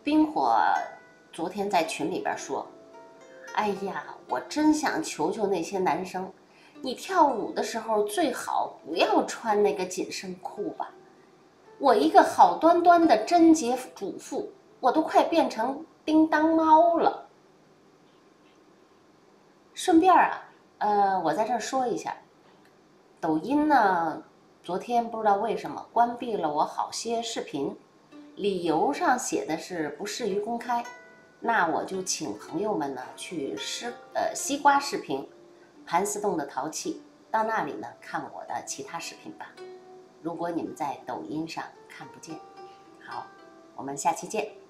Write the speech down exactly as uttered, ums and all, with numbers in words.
冰火昨天在群里边说，哎呀，我真想求求那些男生，你跳舞的时候最好不要穿那个紧身裤吧。我一个好端端的贞洁主妇，我都快变成叮当猫了。顺便啊，呃，我在这儿说一下，抖音呢，昨天不知道为什么关闭了我好些视频，理由上写的是不适于公开。那我就请朋友们呢去西呃西瓜视频，盘丝洞的淘气，到那里呢看我的其他视频吧。如果你们在抖音上看不见，好，我们下期见。